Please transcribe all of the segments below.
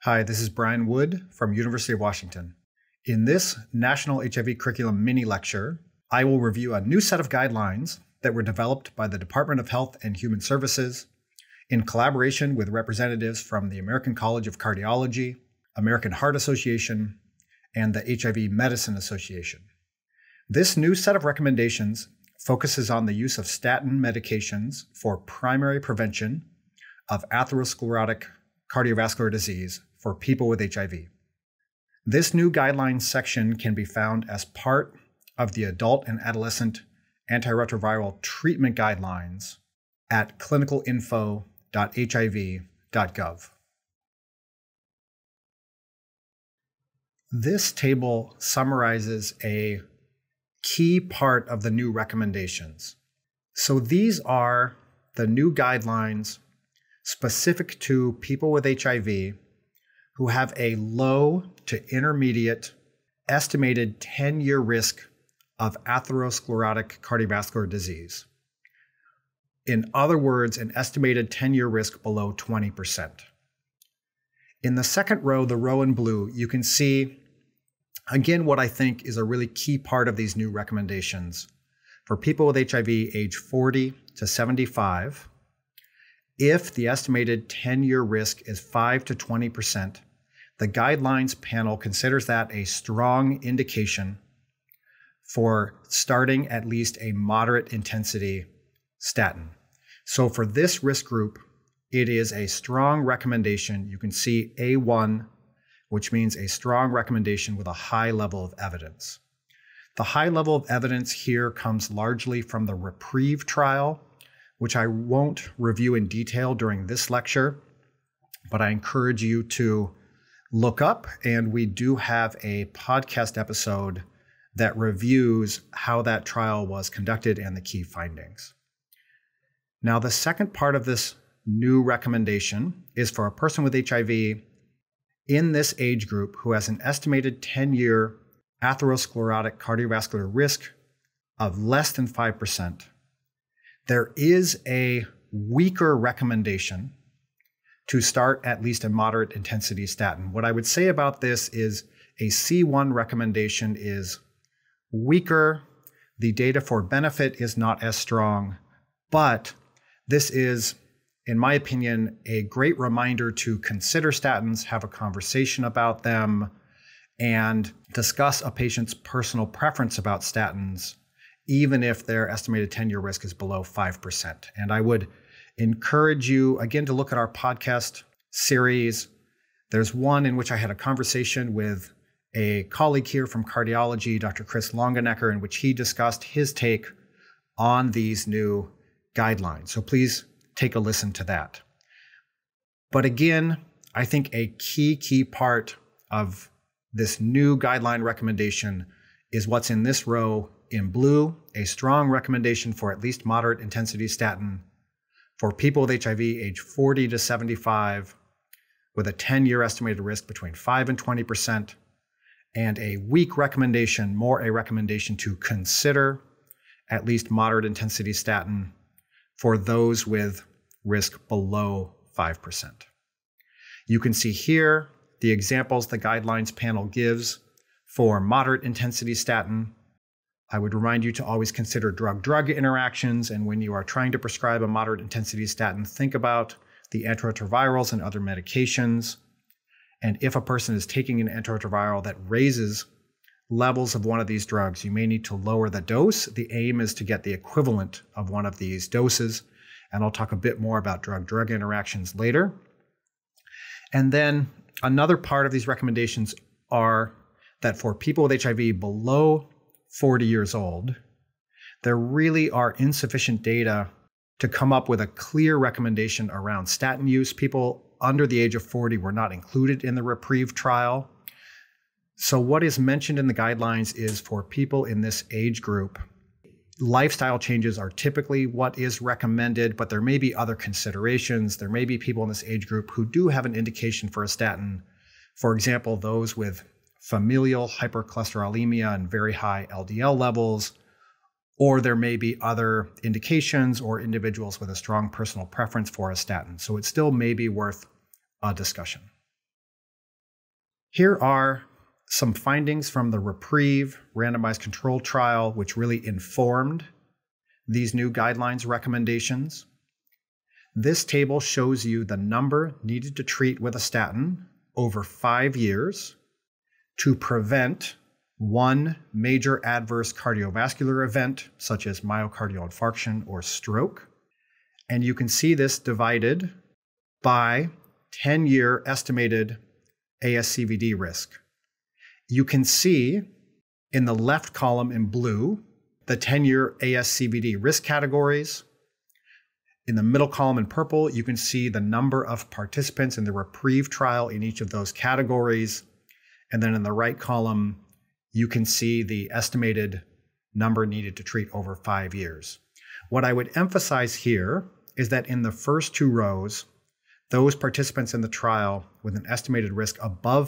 Hi, this is Brian Wood from University of Washington. In this National HIV Curriculum mini lecture, I will review a new set of guidelines that were developed by the Department of Health and Human Services in collaboration with representatives from the American College of Cardiology, American Heart Association, and the HIV Medicine Association. This new set of recommendations focuses on the use of statin medications for primary prevention of atherosclerotic cardiovascular disease for people with HIV. This new guidelines section can be found as part of the adult and adolescent antiretroviral treatment guidelines at clinicalinfo.hiv.gov. This table summarizes a key part of the new recommendations. So these are the new guidelines specific to people with HIV who have a low to intermediate estimated 10-year risk of atherosclerotic cardiovascular disease. In other words, an estimated 10-year risk below 20%. In the second row, the row in blue, you can see, again, what I think is a really key part of these new recommendations. For people with HIV age 40 to 75, if the estimated 10-year risk is 5 to 20%, the guidelines panel considers that a strong indication for starting at least a moderate intensity statin. So for this risk group, it is a strong recommendation. You can see A1, which means a strong recommendation with a high level of evidence. The high level of evidence here comes largely from the REPRIEVE trial, which I won't review in detail during this lecture, but I encourage you to look up, and we do have a podcast episode that reviews how that trial was conducted and the key findings. Now, the second part of this new recommendation is for a person with HIV in this age group who has an estimated 10-year atherosclerotic cardiovascular risk of less than 5%. There is a weaker recommendation to start at least a moderate intensity statin. What I would say about this is a C1 recommendation is weaker. The data for benefit is not as strong, but this is, in my opinion, a great reminder to consider statins, have a conversation about them, and discuss a patient's personal preference about statins, even if their estimated 10-year risk is below 5%. And I would encourage you, again, to look at our podcast series. There's one in which I had a conversation with a colleague here from cardiology, Dr. Chris Longenecker, in which he discussed his take on these new guidelines. So please take a listen to that. But again, I think a key part of this new guideline recommendation is what's in this row in blue, a strong recommendation for at least moderate intensity statin for people with HIV age 40 to 75 with a 10-year estimated risk between 5 and 20%, and a weak recommendation, more a recommendation to consider at least moderate intensity statin for those with risk below 5%. You can see here the examples the guidelines panel gives for moderate intensity statin. I would remind you to always consider drug-drug interactions, and when you are trying to prescribe a moderate intensity statin, think about the antiretrovirals and other medications. And if a person is taking an antiretroviral that raises levels of one of these drugs, you may need to lower the dose. The aim is to get the equivalent of one of these doses, and I'll talk a bit more about drug-drug interactions later. And then another part of these recommendations are that for people with HIV below 40 years old, there really are insufficient data to come up with a clear recommendation around statin use. People under the age of 40 were not included in the REPRIEVE trial. So what is mentioned in the guidelines is for people in this age group, lifestyle changes are typically what is recommended, but there may be other considerations. There may be people in this age group who do have an indication for a statin. For example, those with familial hypercholesterolemia and very high LDL levels, or there may be other indications or individuals with a strong personal preference for a statin. So it still may be worth a discussion. Here are some findings from the Reprieve randomized controlled trial, which really informed these new guidelines recommendations. This table shows you the number needed to treat with a statin over 5 years to prevent one major adverse cardiovascular event, such as myocardial infarction or stroke. And you can see this divided by 10-year estimated ASCVD risk. You can see in the left column in blue the 10-year ASCVD risk categories. In the middle column in purple, you can see the number of participants in the Reprieve trial in each of those categories. And then in the right column, you can see the estimated number needed to treat over 5 years. What I would emphasize here is that in the first 2 rows, those participants in the trial with an estimated risk above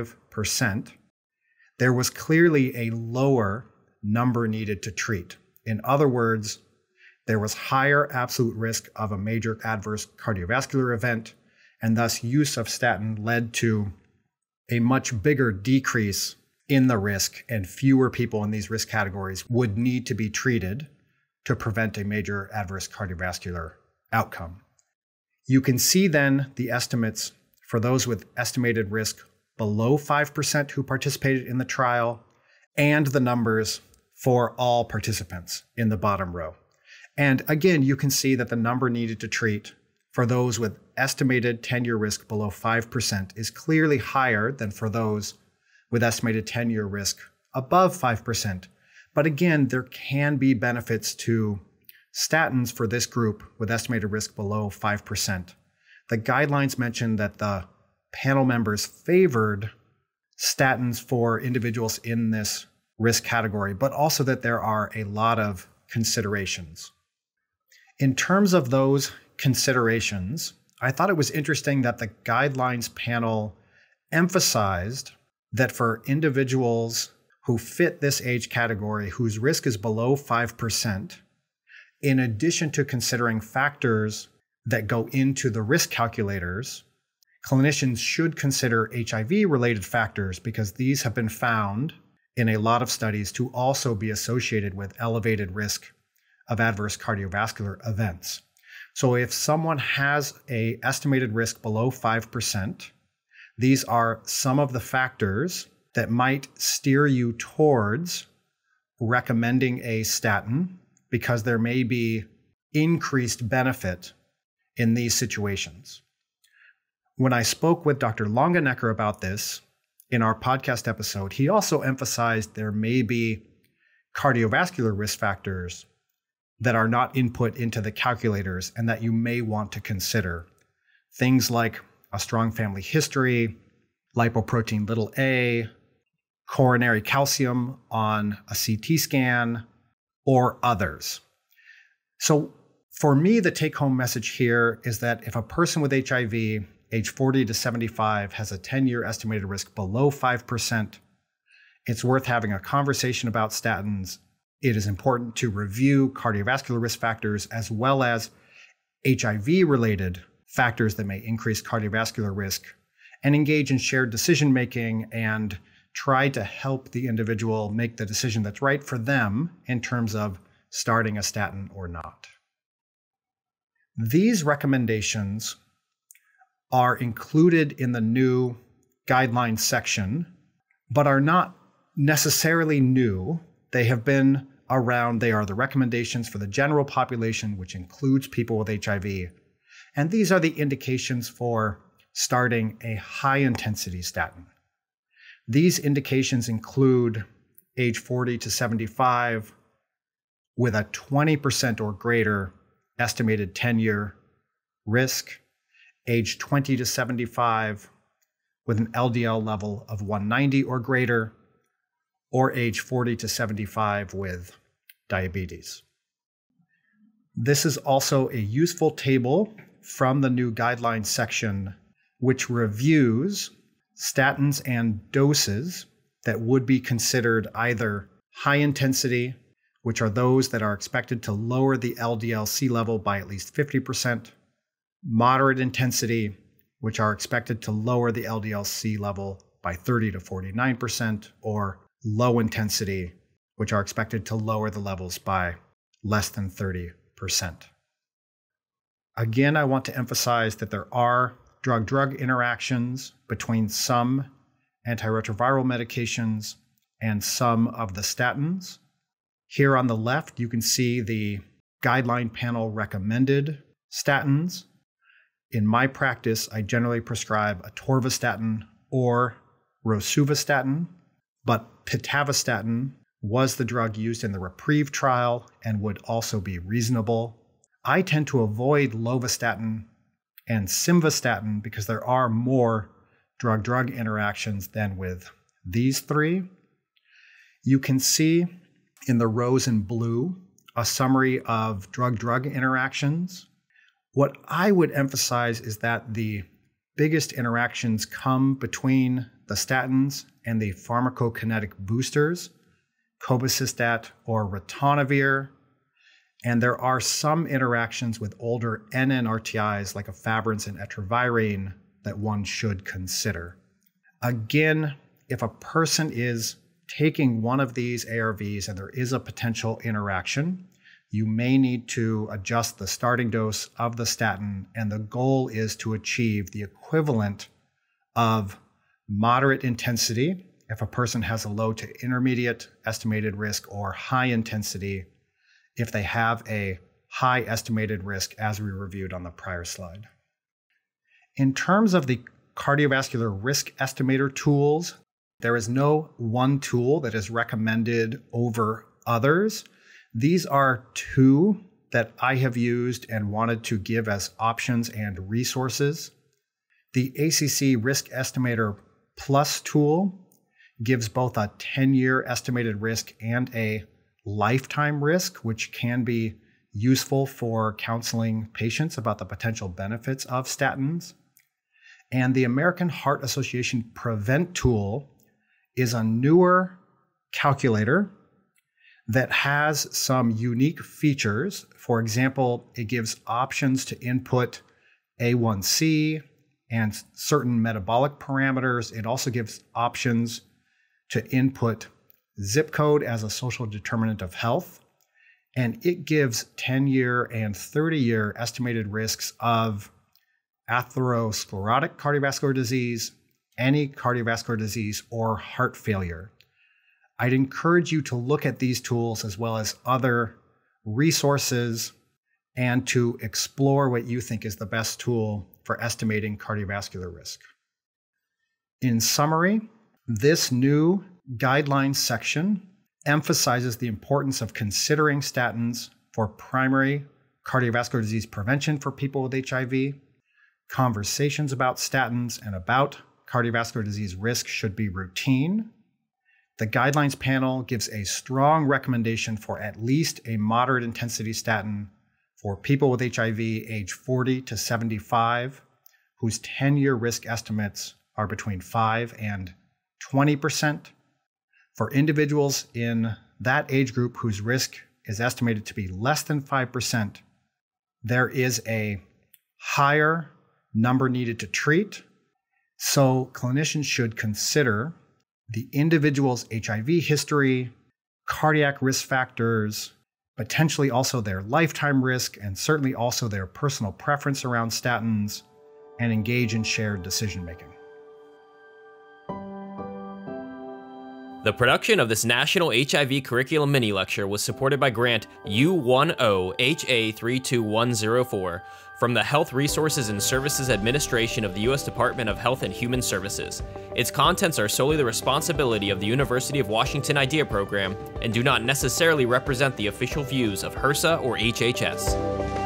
5%, there was clearly a lower number needed to treat. In other words, there was higher absolute risk of a major adverse cardiovascular event, and thus use of statin led to a much bigger decrease in the risk, and fewer people in these risk categories would need to be treated to prevent a major adverse cardiovascular outcome. You can see then the estimates for those with estimated risk below 5% who participated in the trial, and the numbers for all participants in the bottom row. And again, you can see that the number needed to treat for those with estimated 10-year risk below 5% is clearly higher than for those with estimated 10-year risk above 5%. But again, there can be benefits to statins for this group with estimated risk below 5%. The guidelines mention that the panel members favored statins for individuals in this risk category, but also that there are a lot of considerations. In terms of those considerations, I thought it was interesting that the guidelines panel emphasized that for individuals who fit this age category, whose risk is below 5%, in addition to considering factors that go into the risk calculators, clinicians should consider HIV-related factors because these have been found in a lot of studies to also be associated with elevated risk of adverse cardiovascular events. So if someone has an estimated risk below 5%, these are some of the factors that might steer you towards recommending a statin because there may be increased benefit in these situations. When I spoke with Dr. Longenecker about this in our podcast episode, he also emphasized there may be cardiovascular risk factors that are not input into the calculators and that you may want to consider. Things like a strong family history, lipoprotein a, coronary calcium on a CT scan, or others. So for me, the take-home message here is that if a person with HIV, age 40 to 75, has a 10-year estimated risk below 5%, it's worth having a conversation about statins. It is important to review cardiovascular risk factors as well as HIV-related factors that may increase cardiovascular risk, and engage in shared decision-making and try to help the individual make the decision that's right for them in terms of starting a statin or not. These recommendations are included in the new guidelines section, but are not necessarily new. They have been around. They are the recommendations for the general population, which includes people with HIV. And these are the indications for starting a high-intensity statin. These indications include age 40 to 75 with a 20% or greater estimated 10-year risk, age 20 to 75 with an LDL level of 190 or greater, or age 40 to 75 with diabetes. This is also a useful table from the new guidelines section, which reviews statins and doses that would be considered either high intensity, which are those that are expected to lower the LDL-C level by at least 50%, moderate intensity, which are expected to lower the LDL-C level by 30 to 49%, or low intensity, which are expected to lower the levels by less than 30%. Again, I want to emphasize that there are drug-drug interactions between some antiretroviral medications and some of the statins. Here on the left, you can see the guideline panel recommended statins. In my practice, I generally prescribe atorvastatin or rosuvastatin, but pitavastatin was the drug used in the REPRIEVE trial and would also be reasonable. I tend to avoid lovastatin and simvastatin because there are more drug-drug interactions than with these three. You can see in the rows in blue a summary of drug-drug interactions. What I would emphasize is that the biggest interactions come between the statins and the pharmacokinetic boosters, cobicistat or ritonavir, and there are some interactions with older NNRTIs like efavirenz and etravirine that one should consider. Again, if a person is taking one of these ARVs and there is a potential interaction, you may need to adjust the starting dose of the statin, and the goal is to achieve the equivalent of moderate intensity if a person has a low to intermediate estimated risk, or high intensity if they have a high estimated risk, as we reviewed on the prior slide. In terms of the cardiovascular risk estimator tools, there is no one tool that is recommended over others. These are two that I have used and wanted to give as options and resources. The ACC Risk Estimator Plus tool gives both a 10-year estimated risk and a lifetime risk, which can be useful for counseling patients about the potential benefits of statins. And the American Heart Association Prevent tool is a newer calculator that has some unique features. For example, it gives options to input A1C and certain metabolic parameters. It also gives options to input zip code as a social determinant of health. And it gives 10-year and 30-year estimated risks of atherosclerotic cardiovascular disease, any cardiovascular disease, or heart failure. I'd encourage you to look at these tools as well as other resources and to explore what you think is the best tool for estimating cardiovascular risk. In summary, this new guidelines section emphasizes the importance of considering statins for primary cardiovascular disease prevention for people with HIV. Conversations about statins and about cardiovascular disease risk should be routine. The guidelines panel gives a strong recommendation for at least a moderate intensity statin for people with HIV age 40 to 75, whose 10-year risk estimates are between 5 and 20%. For individuals in that age group whose risk is estimated to be less than 5%, there is a higher number needed to treat. So clinicians should consider the individual's HIV history, cardiac risk factors, potentially also their lifetime risk, and certainly also their personal preference around statins, and engage in shared decision-making. The production of this National HIV Curriculum Mini-Lecture was supported by Grant U10HA32104 from the Health Resources and Services Administration of the U.S. Department of Health and Human Services. Its contents are solely the responsibility of the University of Washington IDEA Program and do not necessarily represent the official views of HRSA or HHS.